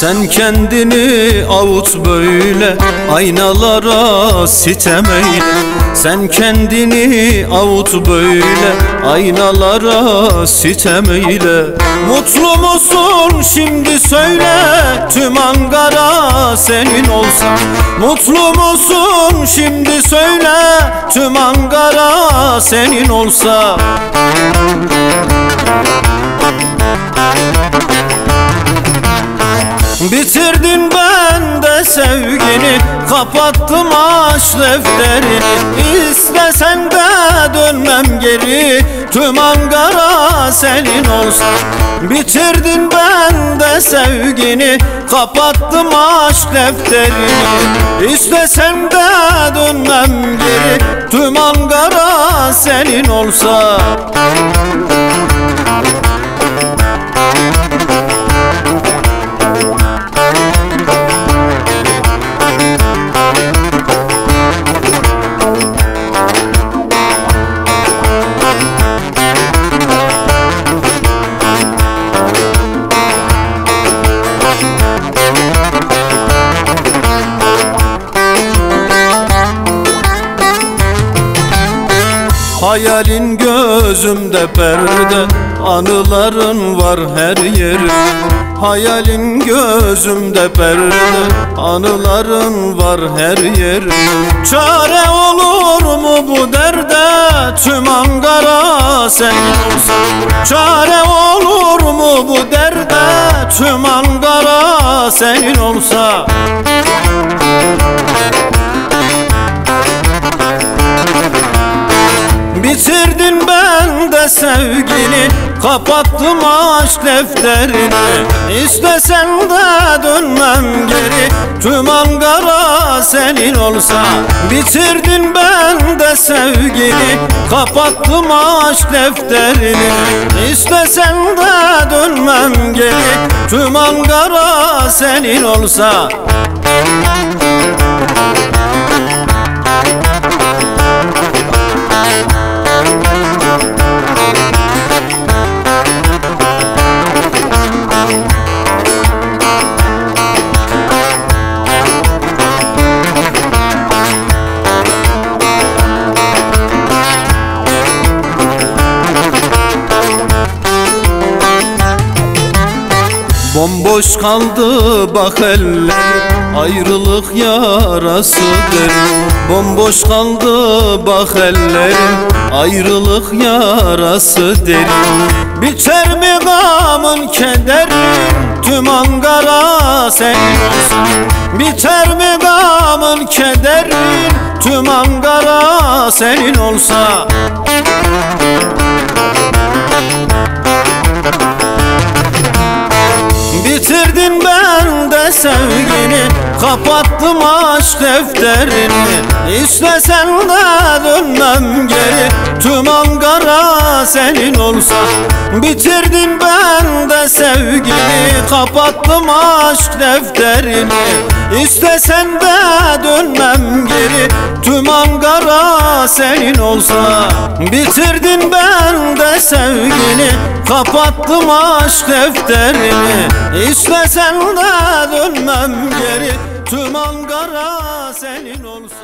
Sen kendini avut böyle, aynalara sitem eyle. Sen kendini avut böyle, aynalara sitem eyle. Mutlu musun şimdi söyle, tüm Ankara senin olsa. Mutlu musun şimdi söyle, tüm Ankara senin olsa. Bitirdin bende sevgini, kapattım aşk defterini. İstesen de dönmem geri, tüm Ankara senin olsa. Bitirdin bende sevgini, kapattım aşk defterini. İstesen de dönmem geri, tüm Ankara senin olsa. Hayalin gözümde perde, anıların var her yerde. Hayalin gözümde perde, anıların var her yerde. Çare olur mu bu derde, tüm Ankara senin olsa. Çare olur mu bu derde, tüm Ankara senin olsa. Bitirdin bende sevgini, kapattım aşk defterini. İstesen de dönmem geri, tüm Ankara senin olsa. Bitirdin bende sevgini, kapattım aşk defterini. İstesen de dönmem geri, tüm Ankara senin olsa. Bomboş kaldı bak ellerim, ayrılık yarası derim. Bomboş kaldı bak ellerim, ayrılık yarası derim. Biter mi gamın kederin, tüm Ankara senin olsa. Biter mi gamın kederin, tüm Ankara senin olsa. Bitirdin bende sevgini, kapattım aşk defterini. İstesen de dönmem geri, tüm Ankara senin olsa. Bitirdin bende sevgini, kapattım aşk defterini. İstesen de dönmem geri, tüm Ankara senin olsa. Bitirdin bende sevgini, kapattım aşk defterini. İstesen de dönmem geri, tüm Ankara senin olsa.